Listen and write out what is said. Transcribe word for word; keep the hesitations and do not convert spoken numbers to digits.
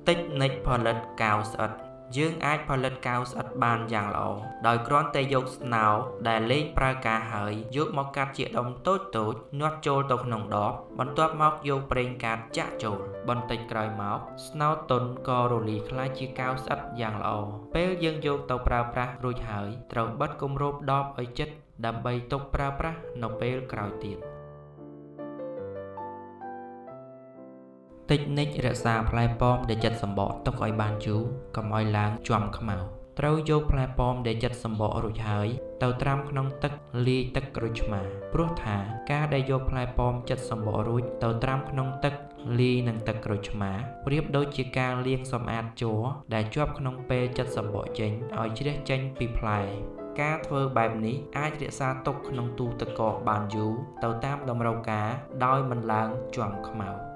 tích nịchផលិតកៅស្អិតយើងអាចផលិតកៅស្អិតបានយ៉ាងល្អដោយគ្រាន់តែយកស្នោដែលលែងប្រើការហើយយកមកកាត់ជាដុំតូចតូចញាត់ចូលទៅក្នុងដបបន្ទាប់មកយកប្រេងកាតចាក់ចូលបន្តិចក្រោយមកស្នោទន់ក៏រលាយក្លាយជាកៅស្អិតយ៉ាងល្អពេលយើងយកទៅប្រើប្រាស់រួចហើយត្រូវបិទគម្របដបឲ្យជិតដើម្បីទុកប្រើប្រាស់នៅពេលក្រោយទៀតតិចនិចរក្សាផ្លែប៉ោមដែលចិត្តសម្បកទុកឲ្យបានយូរកុំឲ្យឡើងជាំខ្មៅត្រូវយកផ្លែប៉ោមដែលចិត្តសម្បករួចហើយទៅត្រាំក្នុងទឹកលាយទឹកក្រូចឆ្មាព្រោះថាការដែលយកផ្លែប៉ោមចិត្តសម្បករួចទៅត្រាំក្នុងទឹកលាយនឹងទឹកក្រូចឆ្មាប្រៀបដូចជាការលាងសម្អាតជ័រដែលជាប់ក្នុងពេលចិត្តសម្បកចេញឲ្យជ្រះចេញពីផ្លែការធ្វើបែបនេះអាចរក្សាទុកក្នុងទូទឹកកកបានយូរទៅតាមតម្រូវការដោយមិនឡើងជាំខ្មៅ